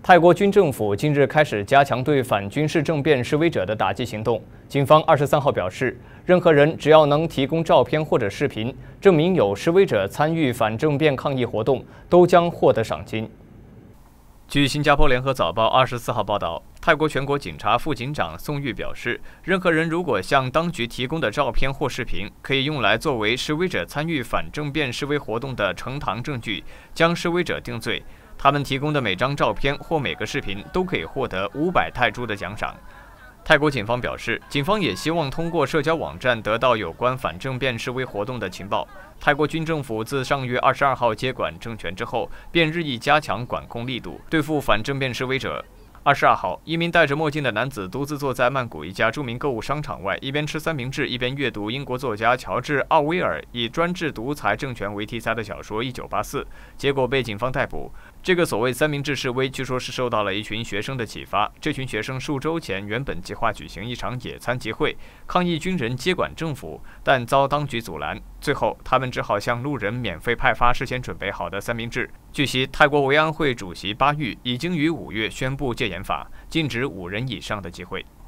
泰国军政府近日开始加强对反军事政变示威者的打击行动。警方23号表示，任何人只要能提供照片或者视频，证明有示威者参与反政变抗议活动，都将获得赏金。据新加坡联合早报24号报道，泰国全国警察副警长宋玉表示，任何人如果向当局提供的照片或视频，可以用来作为示威者参与反政变示威活动的呈堂证据，将示威者定罪。他们提供的每张照片或每个视频都可以获得500泰铢的奖赏。泰国警方表示，警方也希望通过社交网站得到有关反政变示威活动的情报。泰国军政府自上月22号接管政权之后，便日益加强管控力度，对付反政变示威者。22号，一名戴着墨镜的男子独自坐在曼谷一家著名购物商场外，一边吃三明治，一边阅读英国作家乔治·奥威尔以专制独裁政权为题材的小说《1984》，结果被警方逮捕。这个所谓三明治示威，据说是受到了一群学生的启发。这群学生数周前原本计划举行一场野餐集会，抗议军人接管政府，但遭当局阻拦。最后，他们只好向路人免费派发事先准备好的三明治。据悉，泰国维安会主席巴育已经于5月宣布戒严法，禁止5人以上的集会。